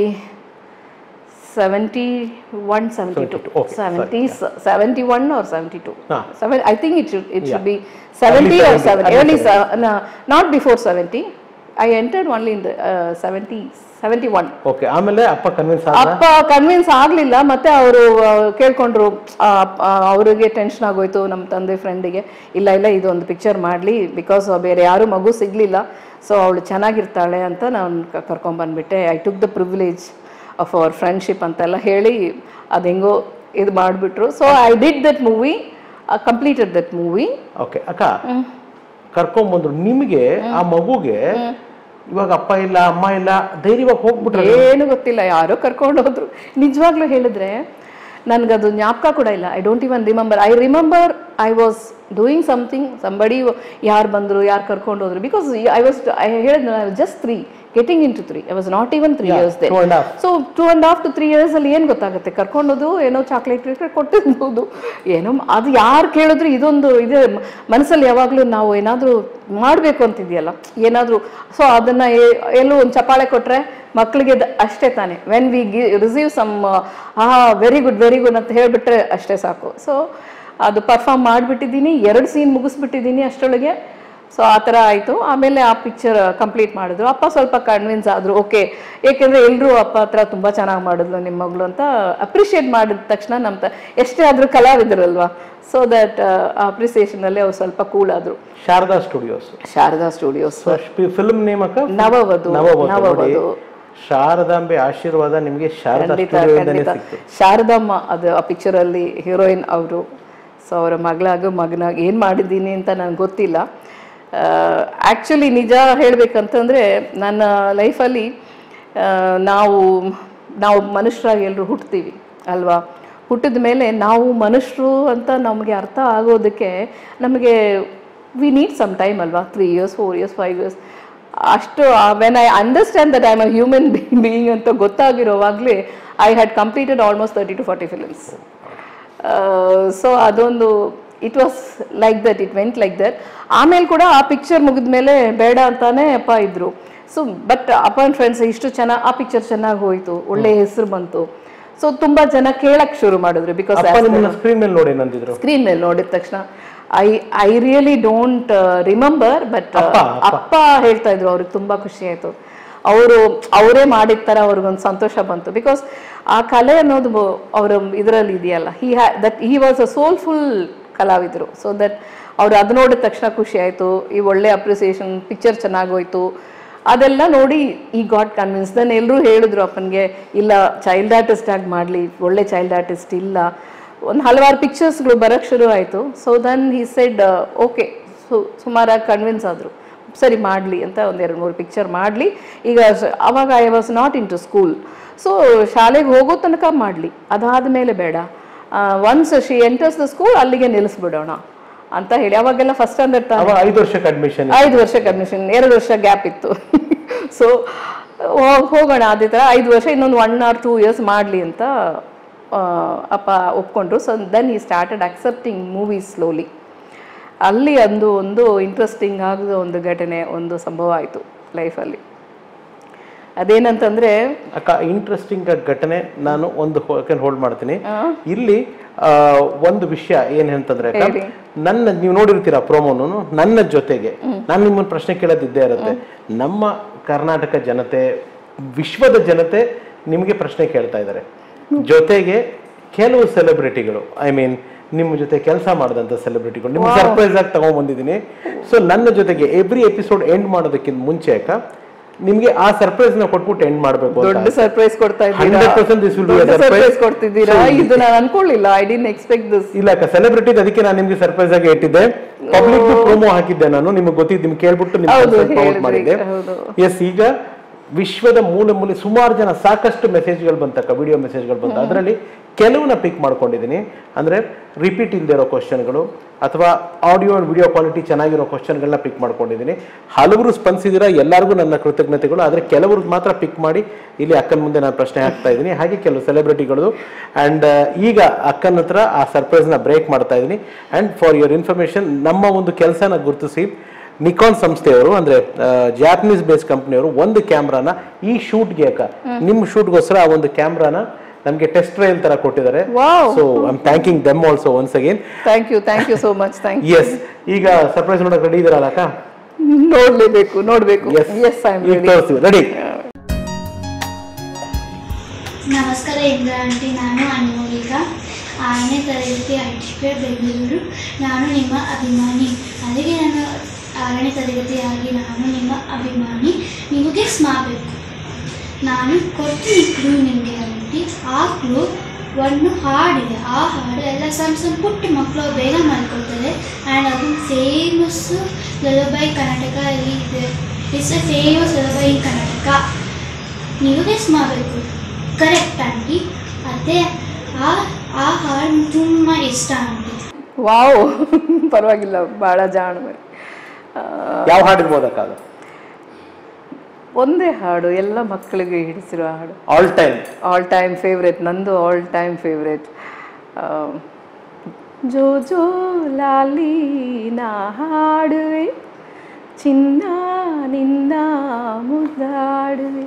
71, 72. 71 or 72. I think it should be 70 or 70. Early, not before 70. I entered only in the 71. Okay. ಆಮೇಲೆ ಅಪ್ಪ ಕನ್ವಿನ್ಸ್ ಆಗಲಿಲ್ಲ. ಮತ್ತೆ ಅವರು ಕೇಳ್ಕೊಂಡ್ರು, ಅವರಿಗೆ ಟೆನ್ಷನ್ ಆಗೋಯ್ತು ನಮ್ಮ ತಂದೆ ಫ್ರೆಂಡಿಗೆ. ಇಲ್ಲ ಇದೊಂದು ಪಿಕ್ಚರ್ ಮಾಡಲಿ, ಬಿಕಾಸ್ ಬೇರೆ ಯಾರು ಮಗು ಸಿಗಲಿಲ್ಲ, ಸೊ ಅವಳು ಚೆನ್ನಾಗಿರ್ತಾಳೆ ಅಂತ ನಾನು ಕರ್ಕೊಂಡ್ಬಂದ್ಬಿಟ್ಟೆ. I took the privilege of our friendship ಅಂತೆಲ್ಲ ಹೇಳಿ ಅದು ಹೆಂಗೋ ಇದು ಮಾಡಿಬಿಟ್ರು. So I did that movie, completed that movie. Okay ಅಕ್ಕ, ಕರ್ಕೊಂಡ್ಬಂದ್ರು. ನಿಮಗೆ ಆ ಮಗುಗೆ ಇವಾಗ ಅಪ್ಪ ಇಲ್ಲ ಅಮ್ಮ ಇಲ್ಲ, ಧೈರ್ಯವಾಗಿ ಹೋಗ್ಬಿಟ್ರೆ? ಏನು ಗೊತ್ತಿಲ್ಲ, ಯಾರೋ ಕರ್ಕೊಂಡು ಹೋದ್ರು. ನಿಜವಾಗ್ಲೂ ಹೇಳಿದ್ರೆ ನನಗದು ಜ್ಞಾಪಕ ಕೂಡ ಇಲ್ಲ. I don't even remember. I remember I was doing something, somebody ಯಾರು ಬಂದರು, ಯಾರು ಕರ್ಕೊಂಡು ಹೋದ್ರು. ಬಿಕಾಸ್ ಐ ಹೇಳಿದ್ನ just 3, getting into 3. I was not even 3 years there. 2.5. So 2.5 to 3 years ಅಲ್ಲಿ ಏನು ಗೊತ್ತಾಗುತ್ತೆ? ಕರ್ಕೊಂಡೋದು ಏನೋ ಚಾಕ್ಲೇಟ್ ಕೊಟ್ಟಿರ್ಬೋದು, ಏನೋ ಅದು ಯಾರು ಕೇಳಿದ್ರು ಇದೊಂದು ಇದೆ ಮನಸ್ಸಲ್ಲಿ. ಯಾವಾಗಲೂ ನಾವು ಏನಾದರೂ ಮಾಡಬೇಕು ಅಂತಿದೆಯಲ್ಲ ಏನಾದರೂ, ಸೊ ಅದನ್ನು ಎಲ್ಲೂ ಒಂದು ಚಪಾಳೆ ಕೊಟ್ಟರೆ ಮಕ್ಕಳಿಗೆ ಅಷ್ಟೇ ತಾನೆ. When we receive some very good ಅಂತ ಹೇಳಿಬಿಟ್ರೆ ಅಷ್ಟೇ ಸಾಕು. ಸೊ ಅದು ಪರ್ಫಾರ್ಮ್ ಮಾಡಿಬಿಟ್ಟಿದ್ದೀನಿ, 2 ಸೀನ್ ಮುಗಿಸ್ಬಿಟ್ಟಿದ್ದೀನಿ ಅಷ್ಟರೊಳಗೆ. ಸೊ ಆ ಥರ ಆಯಿತು. ಆಮೇಲೆ ಆ ಪಿಕ್ಚರ್ ಕಂಪ್ಲೀಟ್ ಮಾಡಿದ್ರು. ಅಪ್ಪ ಸ್ವಲ್ಪ ಕನ್ವಿನ್ಸ್ ಆದರು, ಓಕೆ, ಏಕೆಂದರೆ ಎಲ್ಲರೂ ಅಪ್ಪ ಹತ್ರ ತುಂಬ ಚೆನ್ನಾಗಿ ಮಾಡಿದ್ಲು ನಿಮ್ಮ ಮಗಳು ಅಂತ ಅಪ್ರಿಷಿಯೇಟ್ ಮಾಡಿದ ತಕ್ಷಣ ಎಷ್ಟೇ ಆದರೂ ಕಲಾವಿದರಲ್ವಾ, ಸೊ ದಟ್ ಅಪ್ರಿಸಿಯೇಷನಲ್ಲಿ ಅವ್ರು ಸ್ವಲ್ಪ ಕೂಲ್ ಆದರು. ಶಾರದಾ ಸ್ಟುಡಿಯೋಸ್ ಫಿಲ್ಮ್ ನೇಮ್ ಅಕ್ಕ? ನವವಧು. ಶಾರದಾಂಬೆ ಆಶೀರ್ವಾದ ನಿಮಗೆ ಶಾರದಮ್ಮ ಅದು ಆ ಪಿಕ್ಚರಲ್ಲಿ ಹೀರೋಯಿನ್ ಅವರು. ಸೊ ಅವರ ಮಗನಾಗಿ ಏನು ಮಾಡಿದ್ದೀನಿ ಅಂತ ನನಗೆ ಗೊತ್ತಿಲ್ಲ. ಆ್ಯಕ್ಚುಲಿ ನಿಜ ಹೇಳಬೇಕಂತಂದರೆ ನನ್ನ ಲೈಫಲ್ಲಿ ನಾವು ಮನುಷ್ಯರಾಗಿ ಎಲ್ಲರೂ ಹುಟ್ತೀವಿ ಅಲ್ವಾ. ಹುಟ್ಟಿದ ಮೇಲೆ ನಾವು ಮನುಷ್ಯರು ಅಂತ ನಮಗೆ ಅರ್ಥ ಆಗೋದಕ್ಕೆ ನಮಗೆ ವಿ ನೀಡ್ ಸಮ್ ಟೈಮ್ ಅಲ್ವಾ. 3 years, 4 years, 5 years ಅಷ್ಟು. When I understand that I am a human being ಅಂತ ಗೊತ್ತಾಗಿರೋವಾಗಲೇ I had completed almost 30 to 40 films. So ಅದೊಂದು it was like that, it went like that. ಆಮೇಲೆ ಕೂಡ ಆ picture ಮುಗಿದ ಮೇಲೆ ಬೇಡ ಅಂತಾನೆ ಅಪ್ಪ ಇದ್ರು. ಸೊ ಬಟ್ ಅಪ್ಪನ ಫ್ರೆಂಡ್ಸ್ ಇಷ್ಟು ಚೆನ್ನಾಗಿ ಆ ಪಿಕ್ಚರ್ ಚೆನ್ನಾಗಿ ಹೋಯಿತು, ಒಳ್ಳೆ ಹೆಸರು ಬಂತು. ಸೊ ತುಂಬ ಜನ ಕೇಳಕ್ಕೆ ಶುರು ಮಾಡಿದ್ರು. ಬಿಕಾಸ್ ಸ್ಕ್ರೀನ್ ಮೇಲೆ ನೋಡಿದ ತಕ್ಷಣ I really don't remember, but ಅಪ್ಪ ಹೇಳ್ತಾ ಇದ್ರು ಅವ್ರಿಗೆ ತುಂಬ ಖುಷಿ ಆಯಿತು. ಅವರೇ ಮಾಡಿದ ಥರ ಅವ್ರಿಗೊಂದು ಸಂತೋಷ ಬಂತು. ಬಿಕಾಸ್ ಆ ಕಲೆ ಅನ್ನೋದು ಅವರ ಇದರಲ್ಲಿ ಇದೆಯಲ್ಲ, ಹಿ ವಾಸ್ ಅ ಸೋಲ್ಫುಲ್ ಕಲಾವಿದರು. ಸೊ ದಟ್ ಅವ್ರು ಅದು ನೋಡಿದ ತಕ್ಷಣ ಖುಷಿ ಆಯಿತು. ಈ ಒಳ್ಳೆ ಅಪ್ರಿಸಿಯೇಷನ್, ಪಿಕ್ಚರ್ ಚೆನ್ನಾಗೋಯ್ತು, ಅದೆಲ್ಲ ನೋಡಿ ಈ ಗಾಟ್ ಕನ್ವಿನ್ಸ್. ದೆನ್ ಎಲ್ಲರೂ ಹೇಳಿದ್ರು ಅಪ್ಪನಿಗೆ, ಇಲ್ಲ ಚೈಲ್ಡ್ ಆರ್ಟಿಸ್ಟ್ ಆಗಿ ಮಾಡಲಿ, ಒಳ್ಳೆ ಚೈಲ್ಡ್ ಆರ್ಟಿಸ್ಟ್ ಇಲ್ಲ. ಒಂದು ಹಲವಾರು ಪಿಕ್ಚರ್ಸ್ಗಳು ಬರೋಕ್ಕೆ ಶುರು ಆಯಿತು. So then he said okay. ಸುಮಾರಾಗಿ ಕನ್ವಿನ್ಸ್ ಆದರು, ಸರಿ ಮಾಡಲಿ ಅಂತ. 1-2-3 ಪಿಕ್ಚರ್ ಮಾಡಲಿ. ಈಗ ಅವಾಗ I was not into school. So ಶಾಲೆಗೆ ಹೋಗೋ ತನಕ ಮಾಡಲಿ, ಅದಾದ ಮೇಲೆ ಬೇಡ. Once she enters the school ಅಲ್ಲಿಗೆ ನಿಲ್ಲಿಸ್ಬಿಡೋಣ ಅಂತ ಹೇಳಿ. ಅವಾಗೆಲ್ಲ ಫಸ್ಟ್ ಸ್ಟ್ಯಾಂಡರ್ಡ್ ತಾನೆ, 5 ವರ್ಷಕ್ಕೆ ಅಡ್ಮಿಷನ್, 5 ವರ್ಷಕ್ಕೆ ಅಡ್ಮಿಷನ್, 2 ವರ್ಷ ಗ್ಯಾಪ್ ಇತ್ತು. ಸೊ ಹೋಗೋಣ ಅದೇ ಥರ 5 ವರ್ಷ, ಇನ್ನೊಂದು 1 or 2 years ಮಾಡಲಿ ಅಂತ ಅಪ್ಪ ಒಪ್ಕೊಂಡ್ರು. ಸೊ ದೆನ್ ಈ ಸ್ಟಾರ್ಟೆಡ್ ಅಕ್ಸೆಪ್ಟಿಂಗ್ ಮೂವೀಸ್ ಸ್ಲೋಲಿ. ಅಲ್ಲಿ ಒಂದು ಇಂಟ್ರೆಸ್ಟಿಂಗ್ ಆಗದ ಒಂದು ಘಟನೆ, ಒಂದು ಸಂಭವ ಆಯಿತು ಲೈಫಲ್ಲಿ. ಅದೇನಂತಂದ್ರೆ ಅಕ್ಕ, ಇಂಟ್ರೆಸ್ಟಿಂಗ್ ಘಟನೆ ನಾನು ಒಂದು ಹೋಲ್ಡ್ ಮಾಡ್ತೀನಿ ಇಲ್ಲಿ. ಒಂದು ವಿಷಯ ಏನ್ ಅಂತಂದ್ರೆ ನೀವು ನೋಡಿರ್ತೀರ ಪ್ರೋಮೋನು, ನನ್ನ ಜೊತೆಗೆ ನಾನು ನಿಮ್ಮನ್ನ ಪ್ರಶ್ನೆ ಕೇಳೋದಿದ್ದೇ ಇರುತ್ತೆ. ನಮ್ಮ ಕರ್ನಾಟಕ ಜನತೆ, ವಿಶ್ವದ ಜನತೆ ನಿಮಗೆ ಪ್ರಶ್ನೆ ಕೇಳ್ತಾ ಇದ್ದಾರೆ. ಜೊತೆಗೆ ಕೆಲವು ಸೆಲೆಬ್ರಿಟಿಗಳು, ಐ ಮೀನ್ ನಿಮ್ಮ ಜೊತೆ ಕೆಲಸ ಮಾಡಿದಂಥ ಸೆಲೆಬ್ರಿಟಿಗಳು ನಿಮ್ಗೆ ಸರ್ಪ್ರೈಸ್ ಆಗಿ ತಗೊಂಡ್ಬಂದಿದ್ದೀನಿ. ಸೊ ನನ್ನ ಜೊತೆಗೆ ಎವ್ರಿ ಎಪಿಸೋಡ್ ಎಂಡ್ ಮಾಡೋದಕ್ಕಿಂತ ಮುಂಚೆ ಅಕ್ಕ ನಿಮ್ಗೆ ಆ ಸರ್ಪ್ರೈಸ್ ನ ಕೊಟ್ಬಿಟ್ಟು ಎಂಡ್ ಮಾಡಬೇಕು. ದೊಡ್ಡ ಸರ್ಪ್ರೈಸ್ ಕೊಡ್ತಾ ಇದ್ದೀರಾ, ಸರ್ಪ್ರೈಸ್ ಕೊಡ್ತಿದ್ದೀರಾ, ಇದು ನಾನು ಅನ್ಕೊಳ್ಳಿಲ್ಲ. I didn't expect this. ಇಲ್ಲ ಅಕ್ಕ, ಸೆಲೆಬ್ರಿಟಿ, ಅದಕ್ಕೆ ನಾನು ನಿಮ್ಗೆ ಸರ್ಪ್ರೈಸ್ ಆಗಿ ಇಟ್ಟಿದ್ದೆ. ಪಬ್ಲಿಕ್ ಪ್ರೋಮೋ ಹಾಕಿದ್ದೆ ನಾನು, ನಿಮ್ಗೆ ಗೊತ್ತಿದ್ದು, ನಿಮ್ಗೆ ಕೇಳ್ಬಿಟ್ಟು ನಿಮ್ಗೆ ಪ್ರಮೋಟ್ ಮಾಡಿದ್ದೆ. ಎಸ್, ಈಗ ವಿಶ್ವದ ಮೂಲೆ ಮೂಲೆ ಸುಮಾರು ಜನ ಸಾಕಷ್ಟು ಮೆಸೇಜ್ಗಳು ಬಂತಕ್ಕ, ವಿಡಿಯೋ ಮೆಸೇಜ್ಗಳು ಬಂತ. ಅದರಲ್ಲಿ ಕೆಲವನ್ನ ಪಿಕ್ ಮಾಡ್ಕೊಂಡಿದ್ದೀನಿ. ಅಂದರೆ ರಿಪೀಟ್ ಇಲ್ಲದೆ ಇರೋ ಕ್ವಶನ್ಗಳು ಅಥವಾ ಆಡಿಯೋ ಅಂಡ್ ವಿಡಿಯೋ ಕ್ವಾಲಿಟಿ ಚೆನ್ನಾಗಿರೋ ಕ್ವಶನ್ಗಳನ್ನ ಪಿಕ್ ಮಾಡ್ಕೊಂಡಿದ್ದೀನಿ. ಹಲವರು ಸ್ಪಂದಿಸಿದಿರ, ಎಲ್ಲರಿಗೂ ನನ್ನ ಕೃತಜ್ಞತೆಗಳು. ಆದರೆ ಕೆಲವ್ರಿಗೆ ಮಾತ್ರ ಪಿಕ್ ಮಾಡಿ ಇಲ್ಲಿ ಅಕ್ಕನ ಮುಂದೆ ನಾನು ಪ್ರಶ್ನೆ ಹಾಕ್ತಾ ಇದ್ದೀನಿ. ಹಾಗೆ ಕೆಲವು ಸೆಲೆಬ್ರಿಟಿಗಳು. ಆ್ಯಂಡ್ ಈಗ ಅಕ್ಕನ ಹತ್ರ ಆ ಸರ್ಪ್ರೈಸ್ನ ಬ್ರೇಕ್ ಮಾಡ್ತಾ ಇದ್ದೀನಿ. ಆ್ಯಂಡ್ ಫಾರ್ ಯುವರ್ ಇನ್ಫಾರ್ಮೇಶನ್, ನಮ್ಮ ಒಂದು ಕೆಲಸನ ಗುರುತಿಸಿ ನಿಕಾನ್ ಸಂಸ್ಥೆಯವರು, ಅಂದ್ರೆ ಜಾಪನೀಸ್ ಬೇಸ್ ಕಂಪ್ನಿಯವರು, ಒಂದು ಕ್ಯಾಮ್ರಾನ ಈ ಶೂಟ್ಗೆ ಅಕ್ಕ, ನಿಮ್ಮ ಶೂಟ್ಗೋಸ್ಕರ ಆ ಒಂದು ಕ್ಯಾಮ್ರಾನ ನಮಗೆ ಟೆಸ್ಟ್ ಟ್ರಯಲ್ ತರ ಕೊಟ್ಟಿದ್ದಾರೆ. So I am thanking them also once again. Thank you so much. Thank you. Yes, ಈಗ ಸರ್ಪ್ರೈಸ್ ನೋಡಕ್ಕೆ ರೆಡಿ ಇದ್ದೀರಲ್ಲ ಅಕ್ಕ? ನೋಡ್ಬೇಕು. Yes, I am ready. ನಮಸ್ಕಾರ ಇಂದ್ರ ಆಂಟಿ, ನಾನು ಅನ್ಮೋಲಿಕಾ, 6ನೇ ತರಗತಿ ಐಟಿ ಬೆಂಗಳೂರು. ನಾನು ನಿಮ್ಮ ಅಭಿಮಾನಿ. ಅಲ್ಲಿಗೆ ನಾನು 6ನೇ ತರಗತಿಯಾಗಿ ನಾನು ನಿಮ್ಮ ಅಭಿಮಾನಿ. ನೀವು ಗೆಸ್ ಮಾಡಬೇಕು. ನಾನು ಕೊಡ್ತೀನಿ ಕ್ಲೂ ನಿಮಗೆ ಆಂಟಿ. ಆ ಕ್ಲೂ ಒಂದು ಹಾಡಿದೆ. ಆ ಹಾಡು ಎಲ್ಲ ಸಣ್ಣ ಪುಟ್ಟ ಮಕ್ಕಳು ಬೇಗ ಮಾಡ್ಕೊಳ್ತಾರೆ. ಆ್ಯಂಡ್ ಅದು ಫೇಮಸ್ಸು ಲಲಬೈ ಕರ್ನಾಟಕ ಅಲ್ಲಿ ಇದೆ. It's a famous lullaby in Karnataka. ನೀವು ಗೆಸ್ ಮಾಡಬೇಕು. Correct aunty. ಅದೇ ಆ ಹಾಡು ತುಂಬ ಇಷ್ಟ ಆಂಟಿ. ವಾವ್, ಪರವಾಗಿಲ್ಲ, ಭಾಳ ಜಾಣ. ಯಾವ ಹಾಡಿರ್ಬೋದಕ್ಕ? ಒಂದೇ ಹಾಡು, ಎಲ್ಲ ಮಕ್ಕಳಿಗೆ ಹಿಡಿಸಿರೋ ಹಾಡು. ಆಲ್ ಟೈಮ್ ಫೇವ್ರೆಟ್, ನಂದು ಆಲ್ ಟೈಮ್ ಫೇವ್ರೆಟ್. ಜೋ ಜೋ ಲಾಲಿ ನಾ ಹಾಡುವೆ, ಚಿನ್ನ ನಿನ್ನ ಮುದ್ದಾಡುವೆ.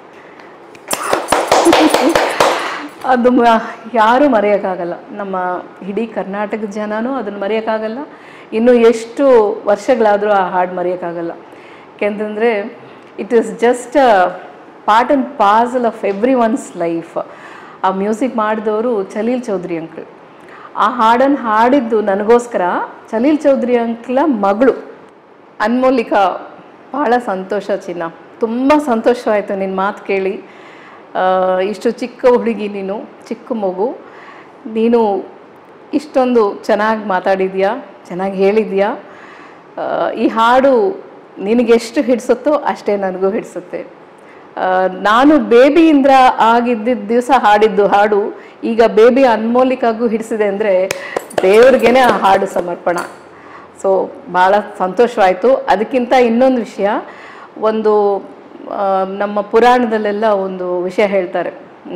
ಅದು ಯಾರೂ ಮರೆಯೋಕ್ಕಾಗಲ್ಲ. ನಮ್ಮ ಇಡೀ ಕರ್ನಾಟಕದ ಜನನೂ ಅದನ್ನು ಮರೆಯೋಕ್ಕಾಗಲ್ಲ. ಇನ್ನು ಎಷ್ಟು ವರ್ಷಗಳಾದರೂ ಆ ಹಾಡು ಮರೆಯೋಕ್ಕಾಗಲ್ಲ. ಯಾಕೆಂತಂದರೆ it is just a part and parcel of every one's life. ಆ ಮ್ಯೂಸಿಕ್ ಮಾಡಿದವರು ಚಲೀಲ್ ಚೌಧರಿ ಅಂಕಲ್. ಆ ಹಾಡನ್ನು ಹಾಡಿದ್ದು ನನಗೋಸ್ಕರ ಚಲೀಲ್ ಚೌಧರಿ ಅಂಕಲ ಮಗಳು ಅನ್ಮೋಲಿಕಾ. ಭಾಳ ಸಂತೋಷ ಚಿನ್ನ, ತುಂಬ ಸಂತೋಷವಾಯಿತು ನಿನ್ನ ಮಾತು ಕೇಳಿ. ಇಷ್ಟು ಚಿಕ್ಕ ಹುಡುಗಿ ನೀನು, ಚಿಕ್ಕ ಮಗು, ನೀನು ಇಷ್ಟೊಂದು ಚೆನ್ನಾಗಿ ಮಾತಾಡಿದ್ಯಾ, ಚೆನ್ನಾಗಿ ಹೇಳಿದ್ಯಾ. ಈ ಹಾಡು ನಿನಗೆಷ್ಟು ಹಿಡಿಸುತ್ತೋ ಅಷ್ಟೇ ನನಗೂ ಹಿಡಿಸುತ್ತೆ. ನಾನು ಬೇಬಿಯಿಂದ ಆಗಿದ್ದಿದ್ದ ದಿವಸ ಹಾಡಿದ್ದು ಹಾಡು ಈಗ ಬೇಬಿ ಅನ್ಮೋಲಿಕಾಗೂ ಹಿಡಿಸಿದೆ ಅಂದರೆ ದೇವ್ರಿಗೇನೆ ಆ ಹಾಡು ಸಮರ್ಪಣ. ಸೊ ಭಾಳ ಸಂತೋಷವಾಯಿತು. ಅದಕ್ಕಿಂತ ಇನ್ನೊಂದು ವಿಷಯ, ಒಂದು ನಮ್ಮ ಪುರಾಣದಲ್ಲೆಲ್ಲ ಒಂದು ವಿಷಯ ಹೇಳ್ತಾರೆ.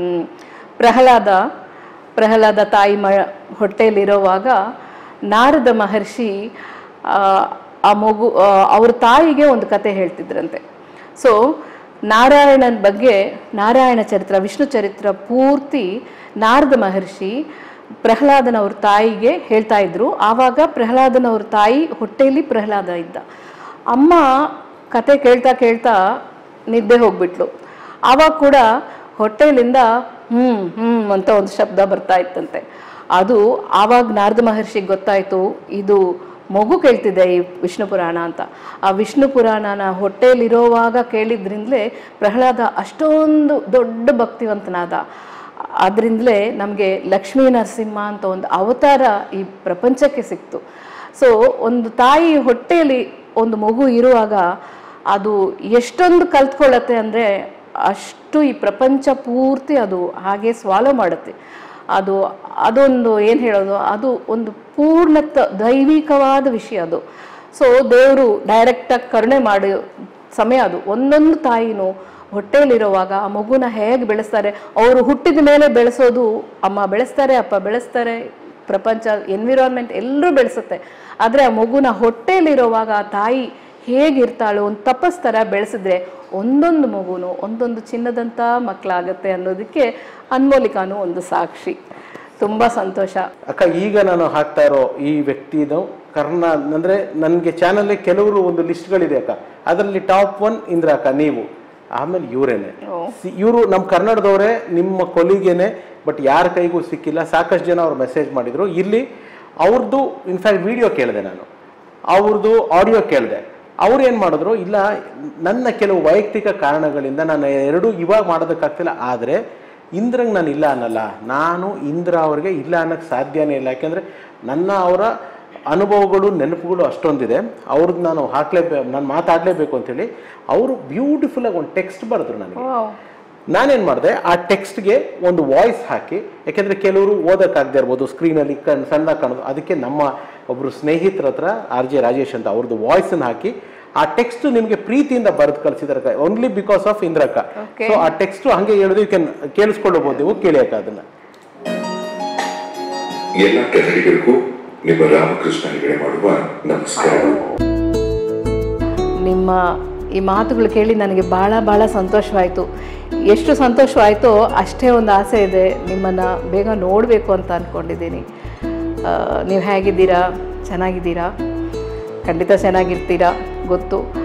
ಪ್ರಹ್ಲಾದ ತಾಯಿ ಹೊಟ್ಟೆಯಲ್ಲಿರೋವಾಗ ನಾರದ ಮಹರ್ಷಿ ಆ ಮಗು ಅವ್ರ ತಾಯಿಗೆ ಒಂದು ಕತೆ ಹೇಳ್ತಿದ್ರಂತೆ. ಸೊ ನಾರಾಯಣನ ಬಗ್ಗೆ, ನಾರಾಯಣ ಚರಿತ್ರ, ವಿಷ್ಣು ಚರಿತ್ರ ಪೂರ್ತಿ ನಾರದ ಮಹರ್ಷಿ ಪ್ರಹ್ಲಾದನವ್ರ ತಾಯಿಗೆ ಹೇಳ್ತಾ ಇದ್ರು. ಆವಾಗ ಪ್ರಹ್ಲಾದನವ್ರ ತಾಯಿ ಹೊಟ್ಟೆಯಲ್ಲಿ ಪ್ರಹ್ಲಾದ ಇದ್ದ. ಅಮ್ಮ ಕತೆ ಕೇಳ್ತಾ ಕೇಳ್ತಾ ನಿದ್ದೆ ಹೋಗ್ಬಿಟ್ಲು. ಆವಾಗ ಕೂಡ ಹೊಟ್ಟೆಲಿಂದ ಅಂತ ಒಂದು ಶಬ್ದ ಬರ್ತಾ ಇತ್ತಂತೆ. ಅದು ಆವಾಗ ನಾರದ ಮಹರ್ಷಿಗೆ ಗೊತ್ತಾಯಿತು, ಇದು ಮಗು ಕೇಳ್ತಿದೆ ಈ ವಿಷ್ಣು ಪುರಾಣ ಅಂತ. ಆ ವಿಷ್ಣು ಪುರಾಣನ ಹೊಟ್ಟೆಯಲ್ಲಿರೋವಾಗ ಕೇಳಿದ್ರಿಂದಲೇ ಪ್ರಹ್ಲಾದ ಅಷ್ಟೊಂದು ದೊಡ್ಡ ಭಕ್ತಿವಂತನಾದ. ಅದರಿಂದಲೇ ನಮಗೆ ಲಕ್ಷ್ಮೀ ನರಸಿಂಹ ಅಂತ ಒಂದು ಅವತಾರ ಈ ಪ್ರಪಂಚಕ್ಕೆ ಸಿಕ್ತು. ಸೊ ಒಂದು ತಾಯಿ ಹೊಟ್ಟೆಯಲ್ಲಿ ಒಂದು ಮಗು ಇರುವಾಗ ಅದು ಎಷ್ಟೊಂದು ಕಲ್ತ್ಕೊಳ್ಳುತ್ತೆ ಅಂದರೆ ಅಷ್ಟು ಈ ಪ್ರಪಂಚ ಪೂರ್ತಿ ಅದು ಹಾಗೆ ಸ್ವಾಲೋ ಮಾಡುತ್ತೆ. ಅದೊಂದು ಏನು ಹೇಳೋದು, ಅದು ಒಂದು ದೈವಿಕವಾದ ವಿಷಯ ಅದು. ಸೊ ದೇವರು ಡೈರೆಕ್ಟಾಗಿ ಕರುಣೆ ಮಾಡಿ ಸಮಯ ಅದು. ಒಂದೊಂದು ತಾಯಿನೂ ಹೊಟ್ಟೆಯಲ್ಲಿರುವಾಗ ಆ ಮಗುನ ಹೇಗೆ ಬೆಳೆಸ್ತಾರೆ, ಅವರು ಹುಟ್ಟಿದ ಮೇಲೆ ಬೆಳೆಸೋದು ಅಮ್ಮ ಬೆಳೆಸ್ತಾರೆ, ಅಪ್ಪ ಬೆಳೆಸ್ತಾರೆ, ಪ್ರಪಂಚ ಎನ್ವಿರಾನ್ಮೆಂಟ್ ಎಲ್ಲರೂ ಬೆಳೆಸುತ್ತೆ. ಆದರೆ ಆ ಮಗುನ ಹೊಟ್ಟೆಯಲ್ಲಿರುವಾಗ ಆ ತಾಯಿ ಹೇಗಿರ್ತಾಳೋ ಒಂದು ತಪಸ್ ಥರ ಬೆಳೆಸಿದ್ರೆ ಒಂದೊಂದು ಮಗುನು ಒಂದೊಂದು ಚಿನ್ನದಂಥ ಮಕ್ಕಳಾಗತ್ತೆ ಅನ್ನೋದಕ್ಕೆ ಅನ್ಮೋಲಿಕಾನು ಒಂದು ಸಾಕ್ಷಿ. ತುಂಬ ಸಂತೋಷ ಅಕ್ಕ. ಈಗ ನಾನು ಹಾಕ್ತಾ ಇರೋ ಈ ವ್ಯಕ್ತಿದು ಅಂದರೆ ನನಗೆ ಚಾನಲ್ಗೆ ಕೆಲವರು ಒಂದು ಲಿಸ್ಟ್ಗಳಿದೆ ಅಕ್ಕ. ಅದರಲ್ಲಿ ಟಾಪ್ 1 ಇಂದ್ರ ಅಕ್ಕ, ನೀವು, ಆಮೇಲೆ ಇವರೇನೆ. ಇವರು ನಮ್ಮ ಕನ್ನಡದವರೇ, ನಿಮ್ಮ ಕೊಲಿಗೇನೆ, ಬಟ್ ಯಾರ ಕೈಗೂ ಸಿಕ್ಕಿಲ್ಲ. ಸಾಕಷ್ಟು ಜನ ಅವ್ರು ಮೆಸೇಜ್ ಮಾಡಿದರು. ಇಲ್ಲಿ ಅವ್ರದ್ದು ಇನ್ಫ್ಯಾಕ್ಟ್ ವಿಡಿಯೋ ಕೇಳಿದೆ ನಾನು, ಅವ್ರದ್ದು ಆಡಿಯೋ ಕೇಳಿದೆ. ಅವ್ರು ಏನು ಮಾಡಿದ್ರು, ಇಲ್ಲ ನನ್ನ ಕೆಲವು ವೈಯಕ್ತಿಕ ಕಾರಣಗಳಿಂದ ನಾನು ಎರಡೂ ಇವಾಗ ಮಾಡೋದಕ್ಕಾಗ್ತಿಲ್ಲ, ಆದರೆ ಇಂದ್ರಂಗೆ ನಾನು ಇಲ್ಲ ಅನ್ನಲ್ಲ. ನಾನು ಇಂದ್ರ ಅವ್ರಿಗೆ ಇಲ್ಲ ಅನ್ನೋಕ್ಕೆ ಸಾಧ್ಯನೇ ಇಲ್ಲ. ಯಾಕೆಂದರೆ ಅವರ ಅನುಭವಗಳು ನೆನಪುಗಳು ಅಷ್ಟೊಂದಿದೆ. ಅವ್ರದ್ದು ನಾನು ಮಾತಾಡಲೇಬೇಕು ಅಂಥೇಳಿ ಅವರು ಬ್ಯೂಟಿಫುಲ್ಲಾಗಿ ಒಂದು ಟೆಕ್ಸ್ಟ್ ಬರೆದ್ರು ನನಗೆ. ನಾನೇನು ಮಾಡಿದೆ, ಆ ಟೆಕ್ಸ್ಟ್ಗೆ ಒಂದು ವಾಯ್ಸ್ ಹಾಕಿ, ಯಾಕೆಂದರೆ ಕೆಲವರು ಓದೋಕ್ಕಾಗದೇ ಇರ್ಬೋದು, ಸ್ಕ್ರೀನಲ್ಲಿ ಸಣ್ಣ ಕಾಣೋದು. ಅದಕ್ಕೆ ನಮ್ಮ ಒಬ್ಬರು ಸ್ನೇಹಿತರ ಹತ್ರ RJ ರಾಜೇಶ್ ಅಂತ ಅವ್ರದ್ದು ವಾಯ್ಸನ್ನು ಹಾಕಿ ಆ ಟೆಕ್ಸ್ಟ್ ನಿಮಗೆ ಪ್ರೀತಿಯಿಂದ ಬರೆದು ಕಳಿಸಿದಾರೆ, ಓನ್ಲಿ ಬಿಕಾಸ್ ಆಫ್ ಇಂದ್ರಕ್ಕ. ಸೊ ಆ ಟೆಕ್ಸ್ಟ್ ಹಂಗೆ ಹೇಳಿದ್ರು, ಕೇಳಿಸ್ಕೊಳ್ಳಬಹುದು, ನೀವು ಕೇಳಿ ಅಕ್ಕ ಅದನ್ನ. ಎಲ್ಲ ಕನ್ನಡಿಗರಿಗೂ ನಿಮ್ಮ ರಾಮಕೃಷ್ಣ ಹೆಗಡೆ ಮಾಡುವ ನಮಸ್ಕಾರ. ನಿಮ್ಮ ಈ ಮಾತುಗಳು ಕೇಳಿ ನನಗೆ ಭಾಳ ಸಂತೋಷವಾಯಿತು. ಎಷ್ಟು ಸಂತೋಷವಾಯಿತೋ ಅಷ್ಟೇ ಒಂದು ಆಸೆ ಇದೆ, ನಿಮ್ಮನ್ನು ಬೇಗ ನೋಡಬೇಕು ಅಂತ ಅಂದ್ಕೊಂಡಿದ್ದೀನಿ. ನೀವು ಹೇಗಿದ್ದೀರಾ? ಚೆನ್ನಾಗಿದ್ದೀರಾ? ಖಂಡಿತ ಚೆನ್ನಾಗಿರ್ತೀರಾ ಗೊತ್ತು.